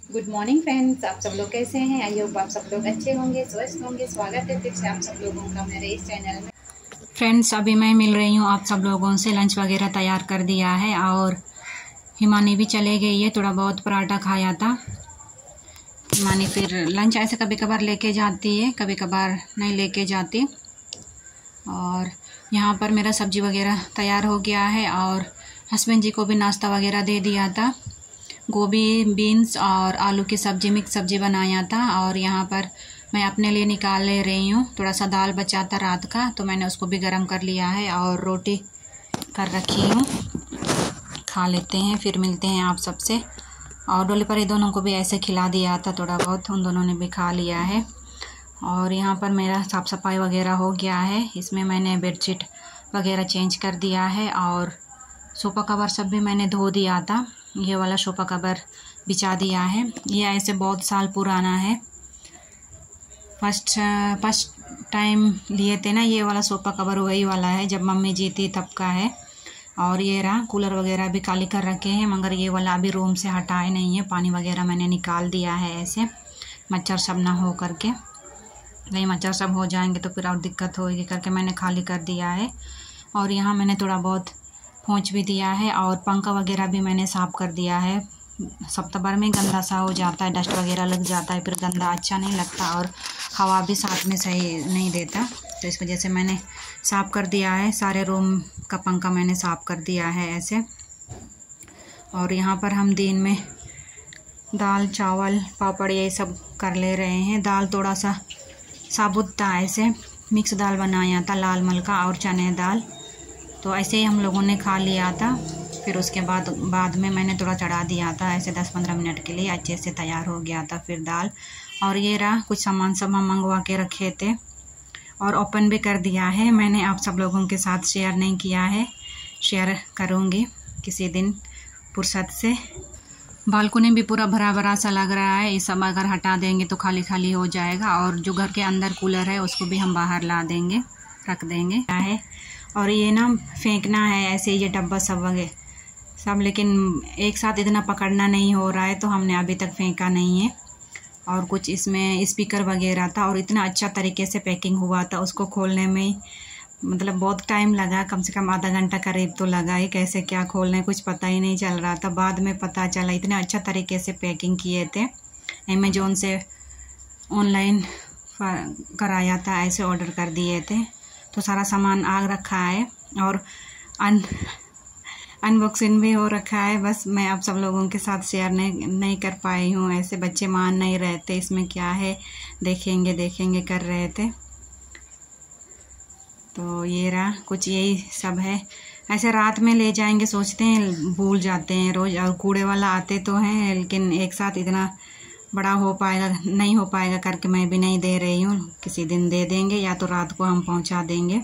Good morning friends, आप सब लोग कैसे हैं? आई होप आप सब लोग अच्छे होंगे, स्वस्थ होंगे। स्वागत है फिर से आप सब लोगों का मेरे इस चैनल में। फ्रेंड्स, अभी मैं मिल रही हूँ आप सब लोगों से। लंच वगैरह तैयार कर दिया है और हिमानी भी चले गई है। थोड़ा बहुत पराठा खाया था। हिमानी फिर लंच ऐसे कभी कभार लेके जाती है, कभी कभार नहीं लेके जाती। और यहाँ पर मेरा सब्जी वगैरह तैयार हो गया है और हस्बैंड जी को भी नाश्ता वगैरह दे दिया था। गोभी, बीन्स और आलू की सब्ज़ी, मिक्स सब्ज़ी बनाया था। और यहाँ पर मैं अपने लिए निकाल ले रही हूँ। थोड़ा सा दाल बचा था रात का, तो मैंने उसको भी गर्म कर लिया है और रोटी कर रखी हूँ। खा लेते हैं, फिर मिलते हैं आप सबसे। और डोली पर दोनों को भी ऐसे खिला दिया था, थोड़ा बहुत उन दोनों ने भी खा लिया है। और यहाँ पर मेरा साफ़ सफाई वगैरह हो गया है। इसमें मैंने बेडशीट वगैरह चेंज कर दिया है और सोफ़ा कवर सब भी मैंने धो दिया था। ये वाला सोफ़ा कवर बिछा दिया है। ये ऐसे बहुत साल पुराना है। फर्स्ट टाइम लिए थे ना ये वाला सोफ़ा कवर, वही वाला है जब मम्मी जी थी तब का है। और ये रहा, कूलर वगैरह भी खाली कर रखे हैं, मगर ये वाला अभी रूम से हटाए नहीं है। पानी वगैरह मैंने निकाल दिया है ऐसे, मच्छर सब ना हो करके। नहीं, मच्छर सब हो जाएंगे तो फिर और दिक्कत होगी करके मैंने खाली कर दिया है। और यहाँ मैंने थोड़ा बहुत पोंछ भी दिया है और पंखा वगैरह भी मैंने साफ़ कर दिया है। सप्ताह में गंदा सा हो जाता है, डस्ट वगैरह लग जाता है, फिर गंदा अच्छा नहीं लगता और हवा भी साथ में सही नहीं देता। तो इस वजह से मैंने साफ़ कर दिया है। सारे रूम का पंखा मैंने साफ़ कर दिया है ऐसे। और यहाँ पर हम दिन में दाल, चावल, पापड़ ये सब कर ले रहे हैं। दाल थोड़ा सा साबुत था, ऐसे मिक्स दाल बनाया था, लाल मल का और चने दाल। तो ऐसे ही हम लोगों ने खा लिया था। फिर उसके बाद में मैंने थोड़ा चढ़ा दिया था ऐसे 10-15 मिनट के लिए, अच्छे से तैयार हो गया था फिर दाल। और ये रहा, कुछ सामान सब हम मंगवा के रखे थे और ओपन भी कर दिया है। मैंने आप सब लोगों के साथ शेयर नहीं किया है, शेयर करूँगी किसी दिन फुर्सत से। बालकनी भी पूरा भरा भरा सा लग रहा है। ये सब अगर हटा देंगे तो खाली खाली हो जाएगा। और जो घर के अंदर कूलर है उसको भी हम बाहर ला देंगे, रख देंगे है। और ये ना फेंकना है ऐसे, ये डब्बा सब वगैरह सब, लेकिन एक साथ इतना पकड़ना नहीं हो रहा है तो हमने अभी तक फेंका नहीं है। और कुछ इसमें स्पीकर वगैरह था और इतना अच्छा तरीके से पैकिंग हुआ था, उसको खोलने में मतलब बहुत टाइम लगा, कम से कम आधा घंटा करीब तो लगा ही। कैसे क्या खोलने कुछ पता ही नहीं चल रहा था। बाद में पता चला इतना अच्छा तरीके से पैकिंग किए थे। अमेज़ॉन से ऑनलाइन कराया था, ऐसे ऑर्डर कर दिए थे। तो सारा सामान आ रखा है और अनबॉक्सिंग भी हो रखा है। बस मैं आप सब लोगों के साथ शेयर नहीं कर पाई हूँ। ऐसे बच्चे मान नहीं रहे थे, इसमें क्या है देखेंगे कर रहे थे। तो ये रहा, कुछ यही सब है। ऐसे रात में ले जाएंगे सोचते हैं, भूल जाते हैं रोज़। और कूड़े वाला आते तो हैं, लेकिन एक साथ इतना बड़ा नहीं हो पाएगा करके मैं भी नहीं दे रही हूँ। किसी दिन दे देंगे या तो रात को हम पहुँचा देंगे।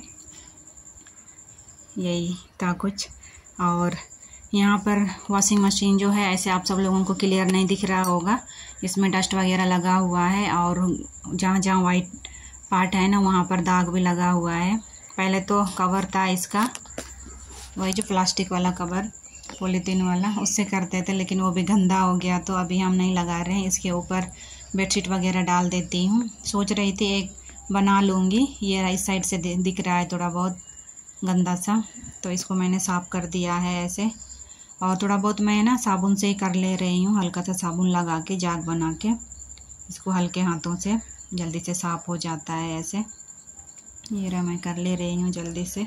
यही था कुछ। और यहाँ पर वॉशिंग मशीन जो है, ऐसे आप सब लोगों को क्लियर नहीं दिख रहा होगा, इसमें डस्ट वगैरह लगा हुआ है। और जहाँ जहाँ वाइट पार्ट है ना, वहाँ पर दाग भी लगा हुआ है। पहले तो कवर था इसका, वही जो प्लास्टिक वाला कवर, पॉलीथीन वाला, उससे करते थे, लेकिन वो भी गंदा हो गया तो अभी हम नहीं लगा रहे हैं। इसके ऊपर बेडशीट वगैरह डाल देती हूँ। सोच रही थी एक बना लूँगी। ये इस साइड से दिख रहा है थोड़ा बहुत गंदा सा, तो इसको मैंने साफ़ कर दिया है ऐसे। और थोड़ा बहुत मैं ना साबुन से ही कर ले रही हूँ, हल्का सा साबुन लगा के, जाग बना के। इसको हल्के हाथों से जल्दी से साफ़ हो जाता है ऐसे। ये रहा, मैं कर ले रही हूँ जल्दी से।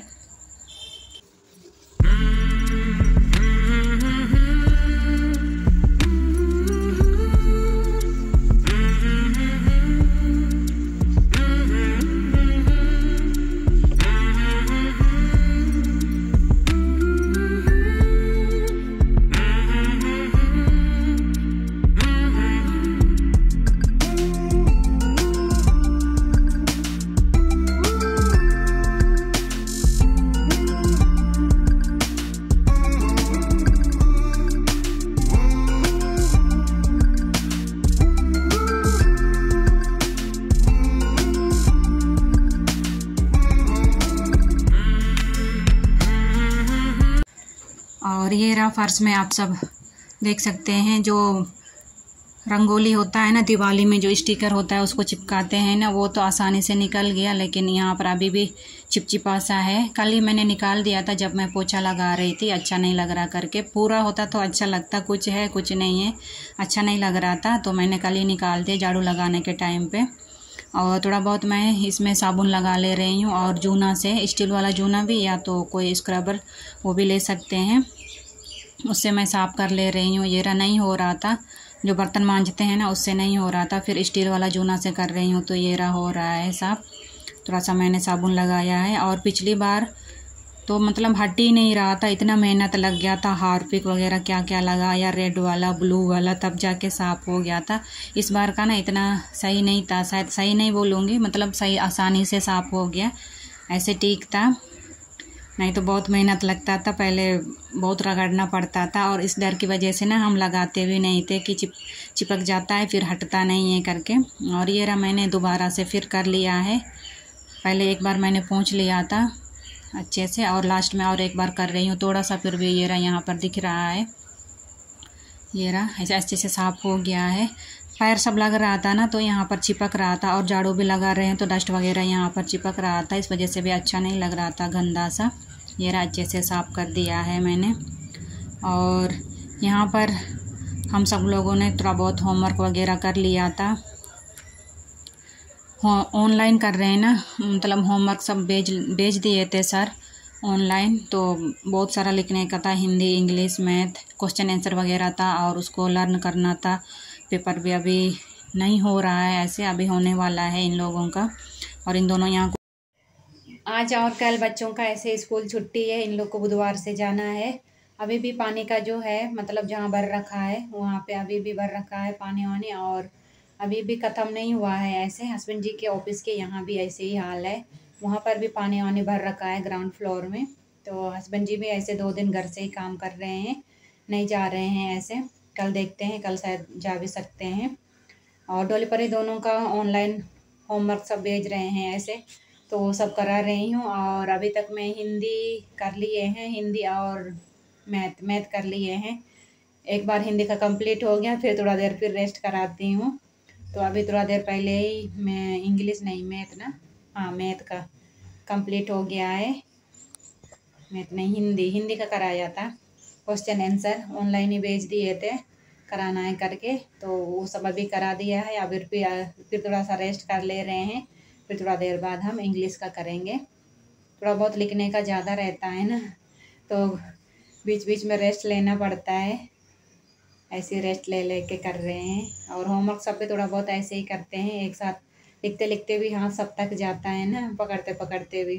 और ये रहा फर्श में, आप सब देख सकते हैं जो रंगोली होता है ना दिवाली में, जो स्टिकर होता है उसको चिपकाते हैं ना, वो तो आसानी से निकल गया, लेकिन यहाँ पर अभी भी चिपचिपा सा है। कल ही मैंने निकाल दिया था जब मैं पोछा लगा रही थी, अच्छा नहीं लग रहा करके। पूरा होता तो अच्छा लगता, कुछ है कुछ नहीं है, अच्छा नहीं लग रहा था, तो मैंने कल ही निकाल दिया झाड़ू लगाने के टाइम पे। और थोड़ा बहुत मैं इसमें साबुन लगा ले रही हूँ, और जूना से, स्टील वाला जूना भी या तो कोई स्क्रबर वो भी ले सकते हैं, उससे मैं साफ़ कर ले रही हूँ। ये नहीं हो रहा था, जो बर्तन मांजते हैं ना उससे नहीं हो रहा था, फिर स्टील वाला जूना से कर रही हूँ तो ये हो रहा है साफ़। थोड़ा सा मैंने साबुन लगाया है। और पिछली बार तो मतलब हट ही नहीं रहा था, इतना मेहनत लग गया था, हार्पिक वगैरह क्या क्या लगाया, रेड वाला ब्लू वाला, तब जाके साफ़ हो गया था। इस बार का ना इतना सही नहीं था, शायद सही नहीं बोलूँगी, मतलब सही आसानी से साफ़ हो गया, ऐसे ठीक था। नहीं तो बहुत मेहनत लगता था, पहले बहुत रगड़ना पड़ता था, और इस डर की वजह से ना हम लगाते भी नहीं थे कि चिपक जाता है फिर हटता नहीं है करके। और ये रहा मैंने दोबारा से फिर कर लिया है, पहले एक बार मैंने पोंछ लिया था अच्छे से, और लास्ट में और एक बार कर रही हूँ थोड़ा सा, फिर भी ये रहा यहाँ पर दिख रहा है, ये रहा ऐसे अच्छे से साफ़ हो गया है। पैर सब लग रहा था ना तो यहाँ पर चिपक रहा था, और झाड़ू भी लगा रहे हैं तो डस्ट वगैरह यहाँ पर चिपक रहा था, इस वजह से भी अच्छा नहीं लग रहा था, गंदा सा। ये रहा अच्छे से साफ़ कर दिया है मैंने। और यहाँ पर हम सब लोगों ने थोड़ा बहुत होमवर्क वगैरह कर लिया था, ऑनलाइन कर रहे हैं ना, मतलब होमवर्क सब भेज दिए थे सर ऑनलाइन, तो बहुत सारा लिखने का था, Hindi English math, question answer वगैरह था, और उसको लर्न करना था। पेपर भी अभी नहीं हो रहा है ऐसे, अभी होने वाला है इन लोगों का। और इन दोनों यहाँ आज और कल बच्चों का ऐसे स्कूल छुट्टी है, इन लोग को बुधवार से जाना है। अभी भी पानी का जो है मतलब जहाँ भर रखा है वहाँ पे अभी भी भर रखा है पानी वानी, और अभी भी ख़त्म नहीं हुआ है ऐसे। हस्बैंड जी के ऑफिस के यहाँ भी ऐसे ही हाल है, वहाँ पर भी पानी वानी भर रखा है ग्राउंड फ्लोर में। तो हस्बैंड जी भी ऐसे 2 दिन घर से ही काम कर रहे हैं, नहीं जा रहे हैं ऐसे। कल देखते हैं, कल शायद जा भी सकते हैं। और डोली परी दोनों का ऑनलाइन होमवर्क सब भेज रहे हैं ऐसे, तो वो सब करा रही हूँ। और अभी तक मैं हिंदी कर लिए हैं, हिंदी और मैथ कर लिए हैं। एक बार हिंदी का कंप्लीट हो गया, फिर थोड़ा देर फिर रेस्ट कराती हूँ। तो अभी थोड़ा देर पहले ही मैं इंग्लिश नहीं मैथ ना, हाँ मैथ का कंप्लीट हो गया है, मैथ नहीं हिंदी का कराया था। क्वेश्चन आंसर ऑनलाइन ही भेज दिए थे कराना है करके, तो वो सब अभी करा दिया है। अभी फिर थोड़ा सा रेस्ट कर ले रहे हैं, फिर थोड़ा देर बाद हम इंग्लिश का करेंगे। थोड़ा बहुत लिखने का ज़्यादा रहता है ना, तो बीच बीच में रेस्ट लेना पड़ता है, ऐसे रेस्ट ले के कर रहे हैं। और होमवर्क सब पे थोड़ा बहुत ऐसे ही करते हैं, एक साथ लिखते लिखते भी हाथ सब तक जाता है ना, पकड़ते पकड़ते भी।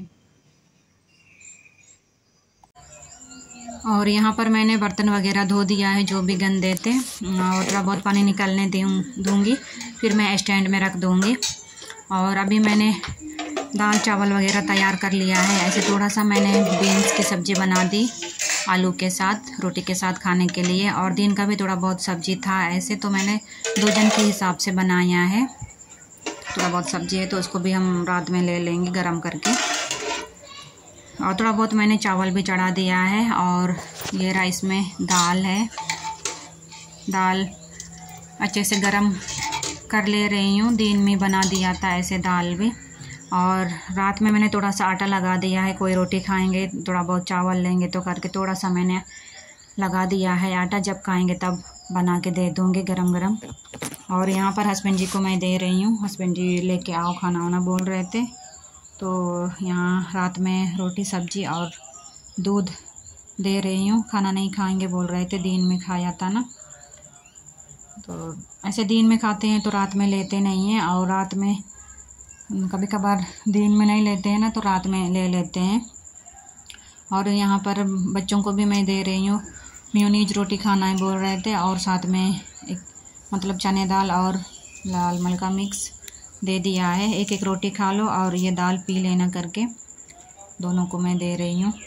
और यहाँ पर मैंने बर्तन वगैरह धो दिया है जो भी गंदे थे, और थोड़ा बहुत पानी निकलने दूँगी, फिर मैं स्टैंड में रख दूँगी। और अभी मैंने दाल चावल वगैरह तैयार कर लिया है ऐसे। थोड़ा सा मैंने बीन्स की सब्ज़ी बना दी आलू के साथ, रोटी के साथ खाने के लिए, और दिन का भी थोड़ा बहुत सब्ज़ी था ऐसे, तो मैंने 2 जन के हिसाब से बनाया है। थोड़ा बहुत सब्ज़ी है तो उसको भी हम रात में ले लेंगे गरम करके। और थोड़ा बहुत मैंने चावल भी चढ़ा दिया है, और ये राइस में दाल है, दाल अच्छे से गरम कर ले रही हूँ। दिन में बना दिया था ऐसे दाल भी, और रात में मैंने थोड़ा सा आटा लगा दिया है, कोई रोटी खाएंगे थोड़ा बहुत चावल लेंगे तो करके थोड़ा सा मैंने लगा दिया है आटा, जब खाएंगे तब बना के दे दूँगी गरम गरम। और यहाँ पर हस्बैंड जी को मैं दे रही हूँ, हस्बैंड जी लेके आओ खाना वाना बोल रहे थे, तो यहाँ रात में रोटी सब्जी और दूध दे रही हूँ। खाना नहीं खाएंगे बोल रहे थे, दिन में खाया था ना, तो ऐसे दिन में खाते हैं तो रात में लेते नहीं हैं, और रात में कभी कभार दिन में नहीं लेते हैं ना तो रात में ले लेते हैं। और यहाँ पर बच्चों को भी मैं दे रही हूँ, मेयोनीज रोटी खाना है बोल रहे थे, और साथ में एक मतलब चने दाल और लाल मलका मिक्स दे दिया है, एक एक रोटी खा लो और ये दाल पी लेना करके, दोनों को मैं दे रही हूँ।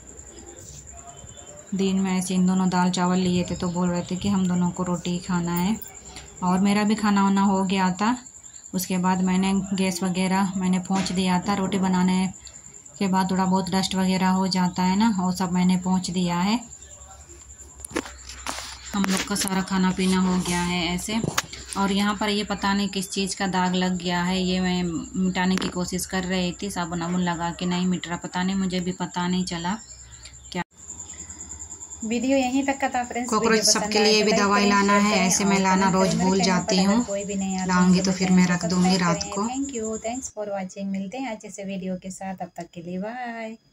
दिन में ऐसे इन दोनों दाल चावल लिए थे तो बोल रहे थे कि हम दोनों को रोटी खाना है। और मेरा भी खाना वाना हो गया था, उसके बाद मैंने गैस वगैरह मैंने पोंछ दिया था। रोटी बनाने के बाद थोड़ा बहुत डस्ट वगैरह हो जाता है ना, वो सब मैंने पोंछ दिया है। हम लोग का सारा खाना पीना हो गया है ऐसे। और यहाँ पर ये पता नहीं किस चीज़ का दाग लग गया है, ये मैं मिटाने की कोशिश कर रही थी साबुन वाबुन लगा के, नहीं मिट रहा, पता नहीं, मुझे भी पता नहीं चला क्या। वीडियो यहीं तक का था फ्रेंड्स। कॉकरोच सबके लिए भी दवाई लाना है, ऐसे मैं लाना रोज भूल जाती हूँ, लाऊंगी तो फिर मैं रख दूंगी रात को। Thank you, thanks for watching. मिलते हैं अच्छे से वीडियो के साथ, तब तक के लिए बाय।